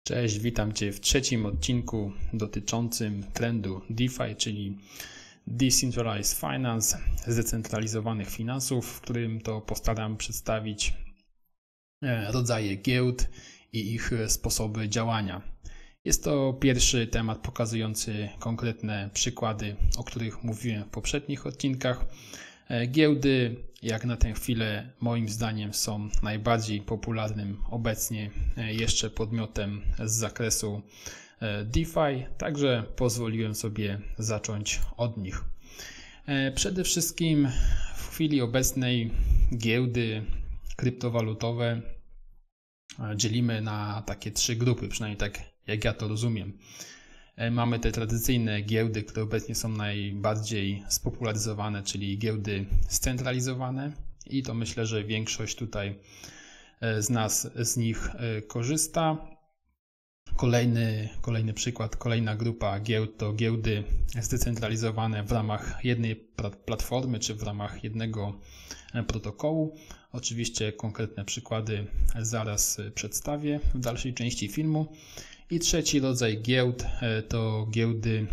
Cześć, witam Cię w trzecim odcinku dotyczącym trendu DeFi, czyli Decentralized Finance, zdecentralizowanych finansów, w którym to postaram przedstawić rodzaje giełd i ich sposoby działania. Jest to pierwszy temat pokazujący konkretne przykłady, o których mówiłem w poprzednich odcinkach. Giełdy, jak na tę chwilę, moim zdaniem są najbardziej popularnym obecnie jeszcze podmiotem z zakresu DeFi, także pozwoliłem sobie zacząć od nich. Przede wszystkim w chwili obecnej giełdy kryptowalutowe dzielimy na takie trzy grupy, przynajmniej tak jak ja to rozumiem. Mamy te tradycyjne giełdy, które obecnie są najbardziej spopularyzowane, czyli giełdy scentralizowane i to myślę, że większość tutaj z nas z nich korzysta. Kolejny przykład, kolejna grupa giełd to giełdy zdecentralizowane w ramach jednej platformy czy w ramach jednego protokołu. Oczywiście konkretne przykłady zaraz przedstawię w dalszej części filmu. I trzeci rodzaj giełd to giełdy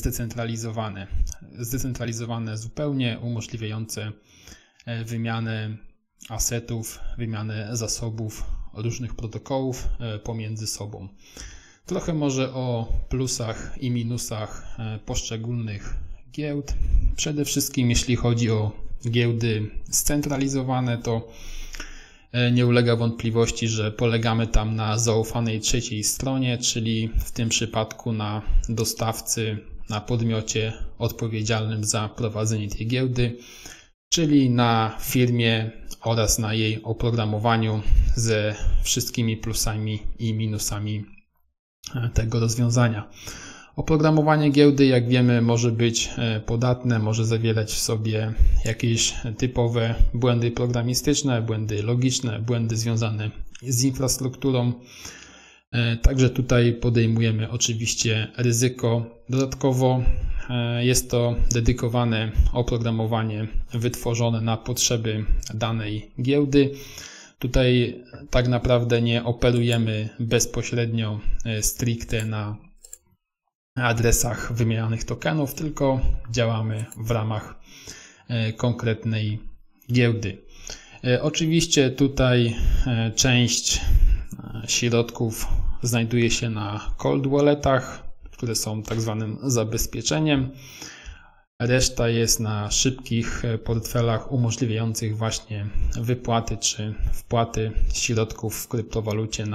zdecentralizowane zupełnie, umożliwiające wymianę asetów, wymianę zasobów różnych protokołów pomiędzy sobą. Trochę może o plusach i minusach poszczególnych giełd. Przede wszystkim jeśli chodzi o giełdy scentralizowane, to nie ulega wątpliwości, że polegamy tam na zaufanej trzeciej stronie, czyli w tym przypadku na dostawcy, na podmiocie odpowiedzialnym za prowadzenie tej giełdy, czyli na firmie oraz na jej oprogramowaniu ze wszystkimi plusami i minusami tego rozwiązania. Oprogramowanie giełdy, jak wiemy, może być podatne, może zawierać w sobie jakieś typowe błędy programistyczne, błędy logiczne, błędy związane z infrastrukturą. Także tutaj podejmujemy oczywiście ryzyko. Dodatkowo jest to dedykowane oprogramowanie wytworzone na potrzeby danej giełdy. Tutaj tak naprawdę nie operujemy bezpośrednio stricte na adresach wymienianych tokenów, tylko działamy w ramach konkretnej giełdy. Oczywiście tutaj część środków znajduje się na cold walletach, które są tak zwanym zabezpieczeniem. Reszta jest na szybkich portfelach umożliwiających właśnie wypłaty czy wpłaty środków w kryptowalucie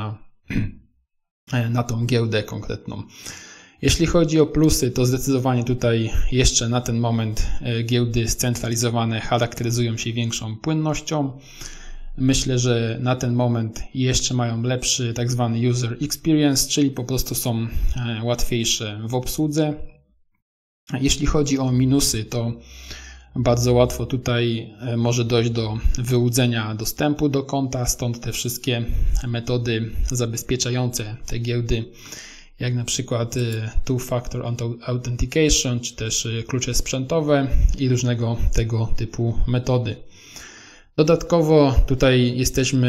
na tą giełdę konkretną. Jeśli chodzi o plusy, to zdecydowanie tutaj jeszcze na ten moment giełdy scentralizowane charakteryzują się większą płynnością. Myślę, że na ten moment jeszcze mają lepszy tak zwany user experience, czyli po prostu są łatwiejsze w obsłudze. Jeśli chodzi o minusy, to bardzo łatwo tutaj może dojść do wyłudzenia dostępu do konta, stąd te wszystkie metody zabezpieczające te giełdy, jak na przykład Two-Factor Authentication, czy też klucze sprzętowe i różnego tego typu metody. Dodatkowo tutaj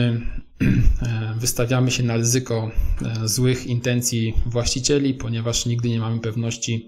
wystawiamy się na ryzyko złych intencji właścicieli, ponieważ nigdy nie mamy pewności,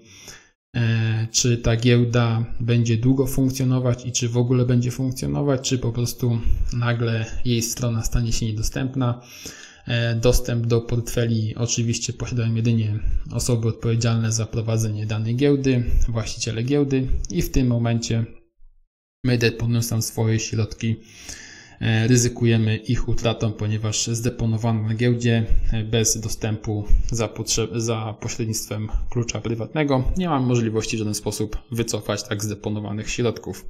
czy ta giełda będzie długo funkcjonować i czy w ogóle będzie funkcjonować, czy po prostu nagle jej strona stanie się niedostępna. Dostęp do portfeli oczywiście posiadają jedynie osoby odpowiedzialne za prowadzenie danej giełdy, właściciele giełdy i w tym momencie my, deponując tam swoje środki, ryzykujemy ich utratą, ponieważ zdeponowane na giełdzie bez dostępu za pośrednictwem klucza prywatnego nie mamy możliwości w żaden sposób wycofać tak zdeponowanych środków.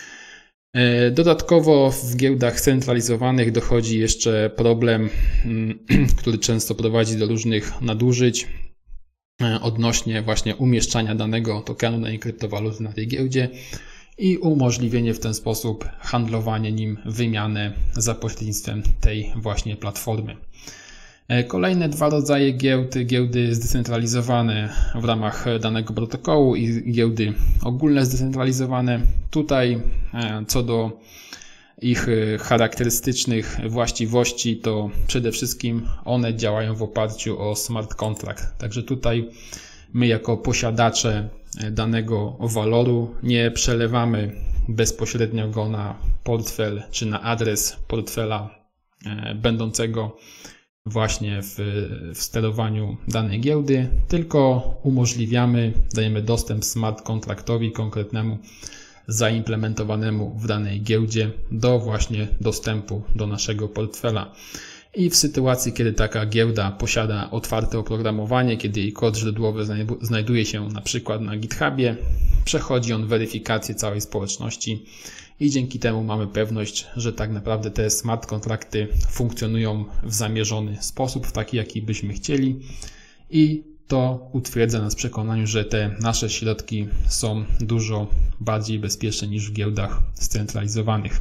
Dodatkowo w giełdach centralizowanych dochodzi jeszcze problem, który często prowadzi do różnych nadużyć odnośnie właśnie umieszczania danego tokenu, danej kryptowaluty na tej giełdzie i umożliwienie w ten sposób handlowanie nim, wymianę za pośrednictwem tej właśnie platformy. Kolejne dwa rodzaje giełdy zdecentralizowane w ramach danego protokołu i giełdy ogólne zdecentralizowane. Tutaj co do ich charakterystycznych właściwości, to przede wszystkim one działają w oparciu o smart contract. Także tutaj my jako posiadacze danego waloru nie przelewamy bezpośrednio go na portfel czy na adres portfela będącego właśnie w sterowaniu danej giełdy, tylko dajemy dostęp smart contractowi konkretnemu, zaimplementowanemu w danej giełdzie do właśnie dostępu do naszego portfela. I w sytuacji, kiedy taka giełda posiada otwarte oprogramowanie, kiedy jej kod źródłowy znajduje się na przykład na GitHubie, przechodzi on weryfikację całej społeczności i dzięki temu mamy pewność, że tak naprawdę te smart kontrakty funkcjonują w zamierzony sposób, w taki jaki byśmy chcieli, i to utwierdza nas w przekonaniu, że te nasze środki są dużo bardziej bezpieczne niż w giełdach scentralizowanych.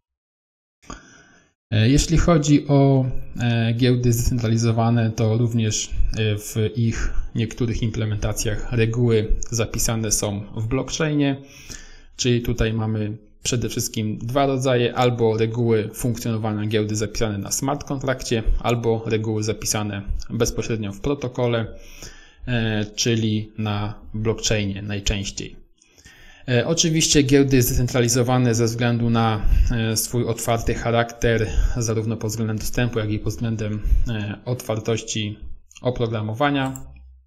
Jeśli chodzi o giełdy zdecentralizowane, to również w ich niektórych implementacjach reguły zapisane są w blockchainie, czyli tutaj mamy przede wszystkim dwa rodzaje: albo reguły funkcjonowania giełdy zapisane na smart kontrakcie, albo reguły zapisane bezpośrednio w protokole, czyli na blockchainie najczęściej. Oczywiście giełdy zdecentralizowane ze względu na swój otwarty charakter, zarówno pod względem dostępu, jak i pod względem otwartości oprogramowania,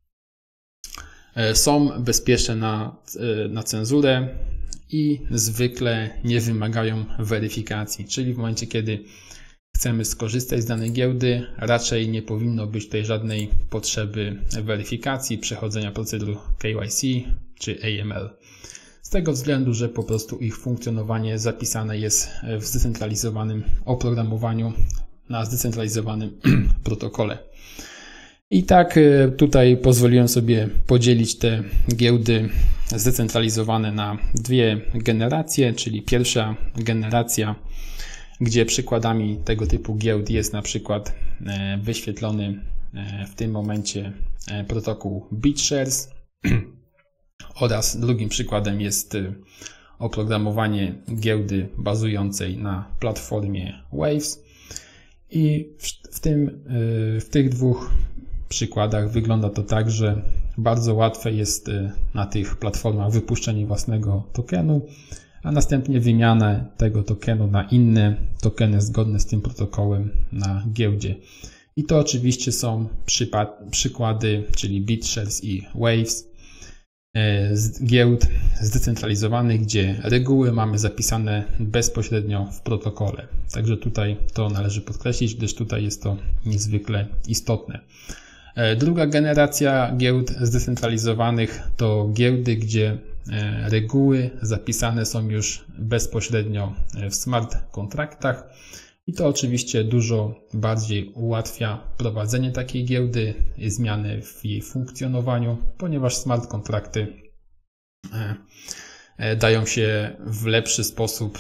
są bezpieczne na cenzurę i zwykle nie wymagają weryfikacji, czyli w momencie, kiedy chcemy skorzystać z danej giełdy, raczej nie powinno być tutaj żadnej potrzeby weryfikacji, przechodzenia procedur KYC czy AML. Z tego względu, że po prostu ich funkcjonowanie zapisane jest w zdecentralizowanym oprogramowaniu na zdecentralizowanym protokole. I tak tutaj pozwoliłem sobie podzielić te giełdy zdecentralizowane na dwie generacje, czyli pierwsza generacja, gdzie przykładami tego typu giełd jest na przykład wyświetlony w tym momencie protokół BitShares, oraz drugim przykładem jest oprogramowanie giełdy bazującej na platformie Waves. I w tych dwóch przykładach wygląda to tak, że bardzo łatwe jest na tych platformach wypuszczenie własnego tokenu, a następnie wymianę tego tokenu na inne tokeny zgodne z tym protokołem na giełdzie. I to oczywiście są przykłady, czyli BitShares i Waves, z giełd zdecentralizowanych, gdzie reguły mamy zapisane bezpośrednio w protokole. Także tutaj to należy podkreślić, gdyż tutaj jest to niezwykle istotne. Druga generacja giełd zdecentralizowanych to giełdy, gdzie reguły zapisane są już bezpośrednio w smart kontraktach i to oczywiście dużo bardziej ułatwia prowadzenie takiej giełdy, zmiany w jej funkcjonowaniu, ponieważ smart kontrakty dają się w lepszy sposób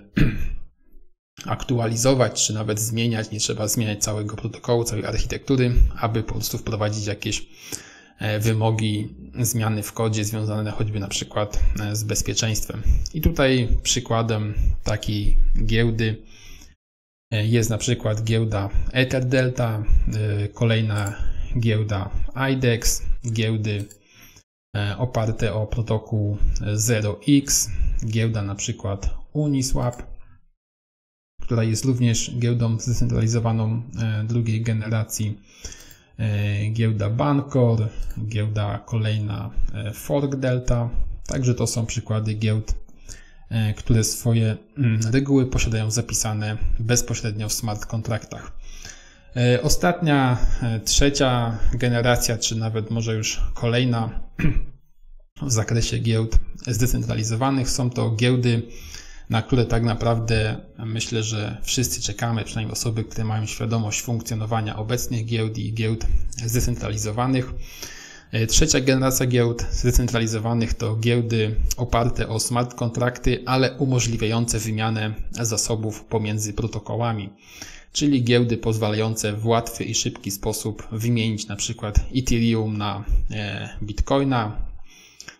aktualizować, czy nawet zmieniać. Nie trzeba zmieniać całego protokołu, całej architektury, aby po prostu wprowadzić jakieś wymogi zmiany w kodzie związane choćby na przykład z bezpieczeństwem. I tutaj przykładem takiej giełdy jest na przykład giełda EtherDelta, kolejna giełda IDEX, giełdy oparte o protokół 0x, giełda na przykład Uniswap, która jest również giełdą zdecentralizowaną drugiej generacji, giełda Bancor, giełda kolejna ForkDelta. Także to są przykłady giełd, które swoje reguły posiadają zapisane bezpośrednio w smart kontraktach. Ostatnia, trzecia generacja, czy nawet może już kolejna w zakresie giełd zdecentralizowanych są to giełdy, na które tak naprawdę myślę, że wszyscy czekamy, przynajmniej osoby, które mają świadomość funkcjonowania obecnych giełd i giełd zdecentralizowanych. Trzecia generacja giełd zdecentralizowanych to giełdy oparte o smart kontrakty, ale umożliwiające wymianę zasobów pomiędzy protokołami, czyli giełdy pozwalające w łatwy i szybki sposób wymienić na przykład Ethereum na Bitcoina,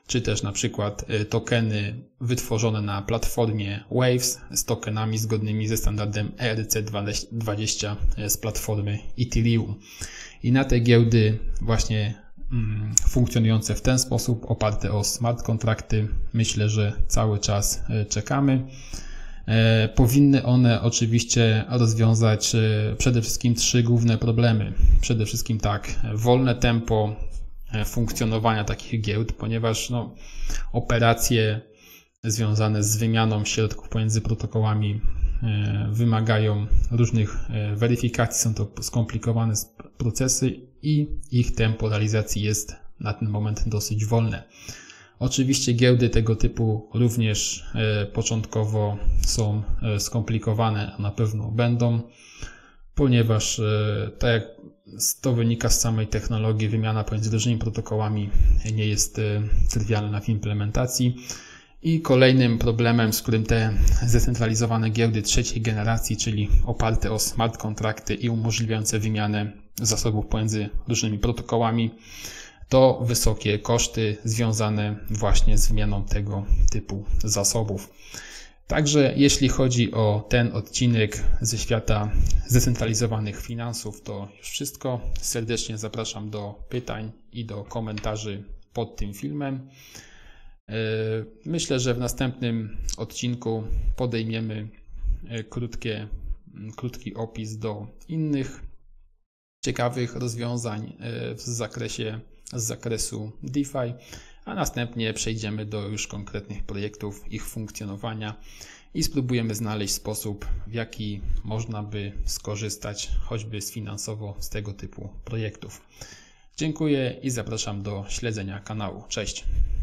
czy też na przykład tokeny wytworzone na platformie Waves z tokenami zgodnymi ze standardem ERC20 z platformy Ethereum. I na te giełdy właśnie funkcjonujące w ten sposób, oparte o smart kontrakty, myślę, że cały czas czekamy. Powinny one oczywiście rozwiązać przede wszystkim 3 główne problemy. Przede wszystkim wolne tempo funkcjonowania takich giełd, ponieważ operacje związane z wymianą środków pomiędzy protokołami wymagają różnych weryfikacji, są to skomplikowane procesy i ich tempo realizacji jest na ten moment dosyć wolne. Oczywiście giełdy tego typu również początkowo są skomplikowane, a na pewno będą, ponieważ tak jak to wynika z samej technologii, wymiana pomiędzy różnymi protokołami nie jest trywialna w implementacji. I kolejnym problemem, z którym te zdecentralizowane giełdy trzeciej generacji, czyli oparte o smart kontrakty i umożliwiające wymianę zasobów pomiędzy różnymi protokołami, to wysokie koszty związane właśnie z wymianą tego typu zasobów. Także jeśli chodzi o ten odcinek ze świata zdecentralizowanych finansów, to już wszystko. Serdecznie zapraszam do pytań i do komentarzy pod tym filmem. Myślę, że w następnym odcinku podejmiemy krótki opis do innych ciekawych rozwiązań z zakresu DeFi, a następnie przejdziemy do już konkretnych projektów, ich funkcjonowania i spróbujemy znaleźć sposób, w jaki można by skorzystać choćby finansowo z tego typu projektów. Dziękuję i zapraszam do śledzenia kanału. Cześć!